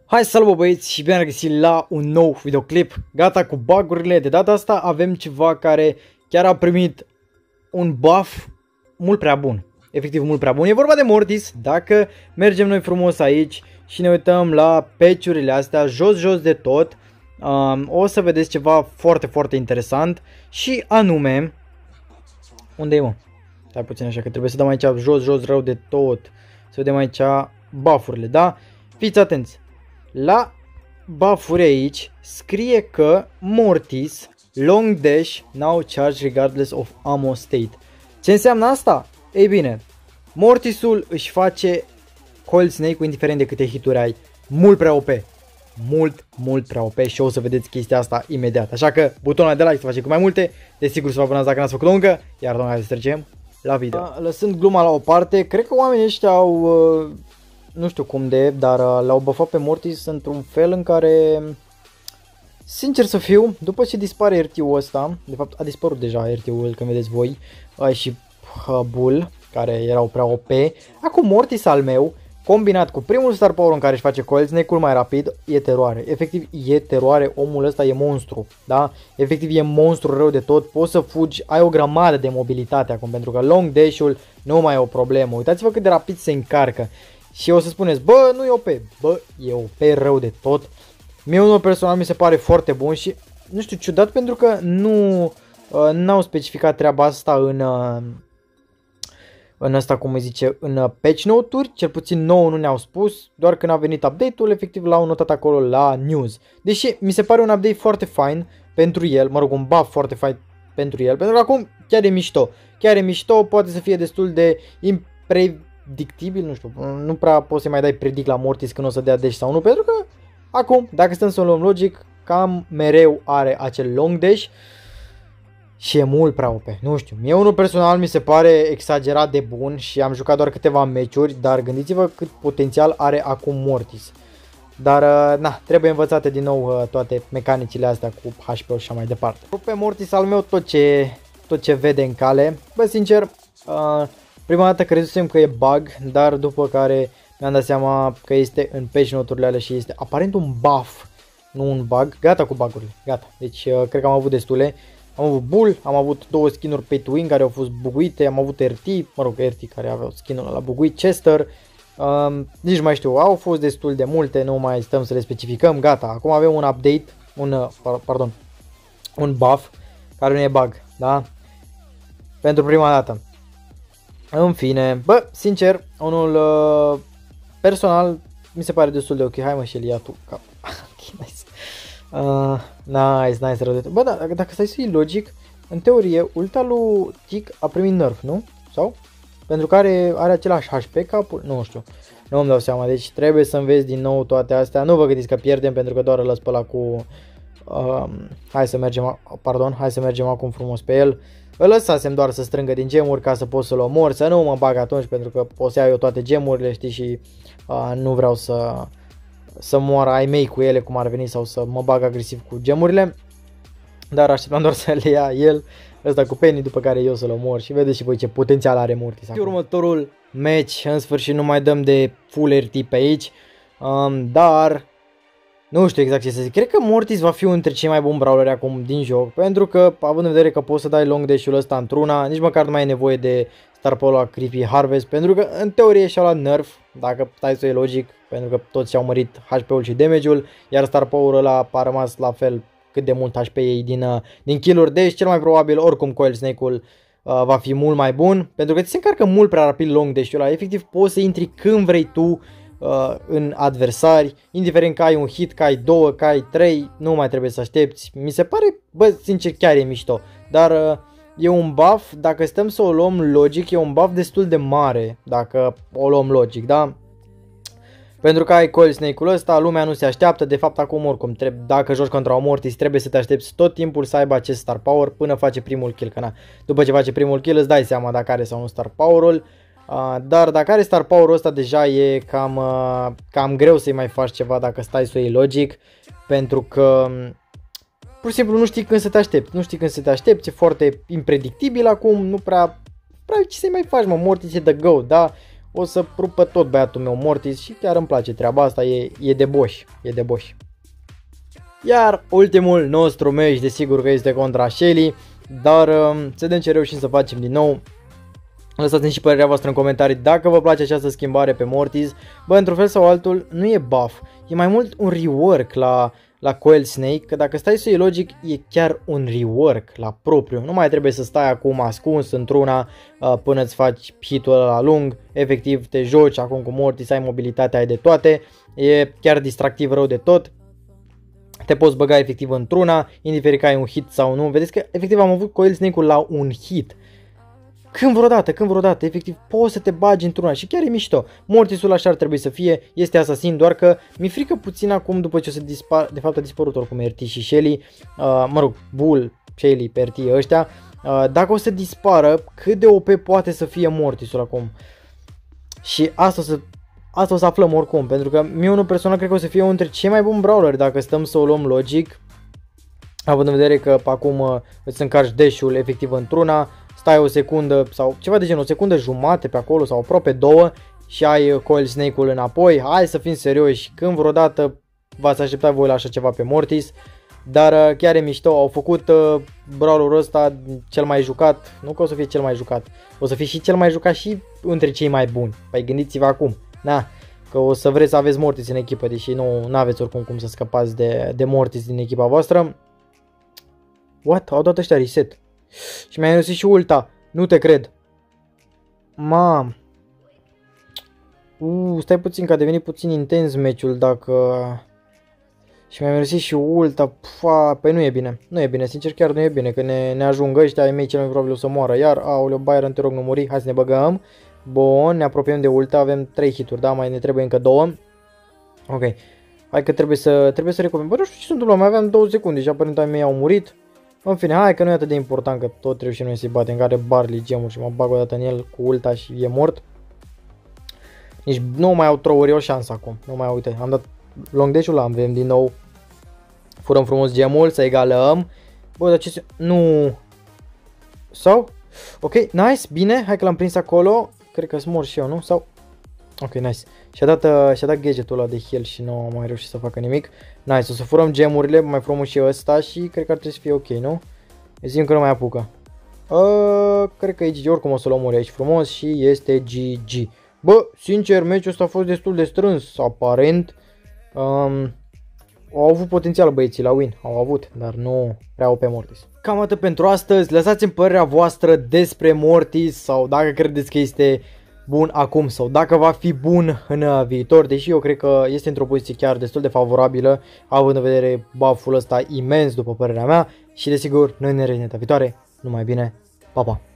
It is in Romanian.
Hai salut băieți și bine am găsit la un nou videoclip. Gata cu bug-urile, de data asta avem ceva care chiar a primit un buff mult prea bun. Efectiv mult prea bun, e vorba de Mortis. Dacă mergem noi frumos aici și ne uităm la patch-urile astea jos de tot, o să vedeți ceva foarte interesant. Și anume, unde e mă? Stai puțin așa că trebuie să dăm aici jos rău de tot. Să vedem aici buff-urile, da? Fiți atenți. La buff-uri aici scrie că Mortis long dash now charge regardless of ammo state. Ce înseamnă asta? Ei bine, Mortisul își face Coil Snake-ul indiferent de câte hituri ai. Mult prea OP. Mult prea OP și o să vedeți chestia asta imediat. Așa că butonul de like să facem cu mai multe. Desigur să vă abonați dacă n-ați făcut-o încă. Iar domnule, hai să trecem la video. Lăsând gluma la o parte, cred că oamenii ăștia au... nu știu cum de, dar l-au buffat pe Mortis într-un fel în care, sincer să fiu, după ce dispare RT-ul ăsta, de fapt a dispărut deja RT-ul, când vedeți voi, și Bull, care erau prea OP, acum Mortis al meu, combinat cu primul star power în care își face Coil Snake-ul mai rapid, e teroare. Efectiv e teroare, omul ăsta e monstru, da? Efectiv e monstru rău de tot, poți să fugi, ai o grămadă de mobilitate acum, pentru că long dash-ul nu mai e o problemă. Uitați-vă cât de rapid se încarcă. Și o să spuneți, bă, nu e OP, bă, e OP rău de tot. Mie unul personal mi se pare foarte bun și, nu știu, ciudat pentru că n-au specificat treaba asta în asta, cum îi zice, în patch note-uri, cel puțin nouă nu ne-au spus, doar când a venit update-ul, efectiv l-au notat acolo la news. Deși mi se pare un update foarte fain pentru el, mă rog, un buff foarte fain pentru el, pentru că acum chiar e mișto, poate să fie destul de predictibil, nu știu, nu prea poți să mai dai predict la Mortis când o să dea dash sau nu, pentru că acum, dacă stăm să o luăm logic, cam mereu are acel long dash și e mult prea OP, nu știu, mie unul personal mi se pare exagerat de bun și am jucat doar câteva meciuri, dar gândiți-vă cât potențial are acum Mortis. Dar, na, trebuie învățate din nou toate mecanicile astea cu HP și așa mai departe. Pe Mortis al meu tot ce vede în cale, bă, sincer, prima dată crezusem că e bug, dar după care mi-am dat seama că este în patch note-urile alea și este aparent un buff, nu un bug. Gata cu bug-urile, gata. Deci cred că am avut destule. Am avut Bull, am avut două skin-uri pay to win care au fost buguite, am avut RT, mă rog, RT care aveau skin-ul la buguit, Chester. Nici mai știu, au fost destul de multe, nu mai stăm să le specificăm, gata. Acum avem un update, un buff care nu e bug, da? Pentru prima dată. În fine, bă, sincer, unul personal mi se pare destul de ok. Hai mă, Shelly, ia tu cap. Nice, rău de tot. Bă, da, dacă stai să iei logic, în teorie, ulta lui Tick a primit nerf, nu? Sau? Pentru că are același HP capul, nu știu. Nu îmi dau seama, deci trebuie să înveți din nou toate astea. Nu vă gândiți că pierdem pentru că doar îl lăs pe ăla cu... hai să mergem acum frumos pe el. Îl lăsasem doar să strângă din gemuri ca să pot să-l omor, să nu mă bag atunci pentru că pot să iau eu toate gemurile, știi, și nu vreau să moară ai mei cu ele cum ar veni sau să mă bag agresiv cu gemurile. Dar așteptam doar să le ia el, ăsta cu Penny, după care eu să-l omor și vedeți și voi ce potențial are Mortis. Următorul match, în sfârșit nu mai dăm de full RT pe aici, dar... nu știu exact ce să zic, cred că Mortis va fi unul dintre cei mai buni brawleri acum din joc, pentru că, având în vedere că poți să dai long dash-ul ăsta într-una, nici măcar nu mai ai nevoie de Star Power la Creepy Harvest, pentru că, în teorie, și-au luat nerf, dacă stai să o iei logic, pentru că toți și-au mărit HP-ul și damage-ul, iar Star Power ăla a rămas la fel cât de mult HP ei din kill-uri, deci cel mai probabil, oricum, Coil Snake-ul va fi mult mai bun, pentru că ți se încarcă mult prea rapid long dash-ul ăla, efectiv poți să intri când vrei tu în adversari, indiferent că ai un hit, că ai două, că ai trei, nu mai trebuie să aștepți. Mi se pare, bă, sincer, chiar e mișto, dar e un buff, dacă stăm să o luăm logic, e un buff destul de mare, dacă o luăm logic, da? Pentru că ai Coil Snake-ul ăsta, lumea nu se așteaptă, de fapt acum oricum, dacă joci contra o Mortis, trebuie să te aștepți tot timpul să aibă acest Star Power până face primul kill, că na, după ce face primul kill îți dai seama dacă are sau nu Star Power-ul. Dar dacă are Star Power-ul ăsta deja e cam greu să-i mai faci ceva dacă stai să o iei logic, pentru că pur și simplu nu știi când să te aștepți, e foarte impredictibil acum, nu prea ce să-i mai faci, mă, Mortis e the GOAT, da? o să rupă tot băiatul meu Mortis și chiar îmi place treaba asta, e de boș, e de boș. Iar ultimul nostru meci desigur că este contra Shelly, dar să vedem ce reușim să facem din nou. Lăsați-mi și părerea voastră în comentarii dacă vă place această schimbare pe Mortis. Bă, într-un fel sau altul nu e buff, e mai mult un rework la Coil Snake, că dacă stai să iei logic e chiar un rework la propriu. Nu mai trebuie să stai acum ascuns într-una până îți faci hitul ăla lung, efectiv te joci acum cu Mortis, ai mobilitatea, ai de toate, e chiar distractiv rău de tot. Te poți băga efectiv într-una, indiferent că ai un hit sau nu. Vedeți că efectiv am avut Coil Snake-ul la un hit. Când vreodată, efectiv poți să te bagi într-una și chiar e mișto. Mortisul așa ar trebui să fie, este asasin, doar că mi-e frică puțin acum după ce o să dispar, de fapt a dispărut oricum RT și Shelly, mă rog, Bull, Shelly, RT ăștia, dacă o să dispară, cât de OP poate să fie Mortisul acum. Și asta o să aflăm oricum, pentru că mie unul personal cred că o să fie unul dintre cei mai buni brawler dacă stăm să o luăm logic, având în vedere că acum îți încarci dash-ul efectiv într-una, stai o secundă sau ceva de genul, o secundă jumate pe acolo sau aproape două și ai Coil Snake-ul înapoi. Hai să fim serioși, când vreodată v-ați așteptat voi la așa ceva pe Mortis, dar chiar e mișto, au făcut brawlerul ăsta cel mai jucat, nu că o să fie cel mai jucat, o să fie și cel mai jucat și între cei mai buni. Păi gândiți-vă acum, na, că o să vreți să aveți Mortis în echipă, deși nu aveți oricum cum să scăpați de Mortis din echipa voastră. What? Au dat ăștia reset. Și mi-a irosit și ulta. Nu te cred. Mam. Stai puțin că a devenit puțin intens meciul dacă... Și mi-a irosit și ulta. Păi nu e bine. Nu e bine. Sincer chiar nu e bine. Că ne ajung ăștia. Ai mei cel mai probabil o să moară. Iar, aoleu, Byron, te rog nu muri. Hai să ne băgăm. Bun, ne apropiem de ulta. Avem 3 hituri, da? Mai ne trebuie încă 2. Ok. Hai că trebuie să recomand. Bă, nu știu ce se întâmplă. Mai aveam 2 secunde și aparent ai mei au murit. În fine, hai că nu e atât de important, că tot reușim noi să-i batem, care Barley gemuri și mă bag o dată în el cu ulta și e mort. Nici nu mai au throw-uri, o șansă acum, nu mai uite, am dat long dash-ul, avem din nou, furăm frumos gemul, să egalăm. Bă, dar ce se... Nu... Sau? Ok, nice, bine, hai că l-am prins acolo, cred că sunt mort și eu, nu? Sau... Ok, nice. Și-a dat gadgetul ăla de heal și nu am mai reușit să facă nimic. Nice, o să furăm gemurile, mai frumos și ăsta și cred că ar trebui să fie ok, nu? Zim că nu mai apucă. Cred că e GG, oricum o să-l omori aici frumos și este GG. Bă, sincer, meciul ăsta a fost destul de strâns, aparent. Au avut potențial băieții la win, au avut, dar nu prea au pe Mortis. Cam atât pentru astăzi, lăsați-mi părerea voastră despre Mortis sau dacă credeți că este bun acum sau dacă va fi bun în viitor, deși eu cred că este într-o poziție chiar destul de favorabilă, având în vedere buff-ul ăsta imens după părerea mea și desigur noi ne revedem data viitoare, numai bine, pa pa!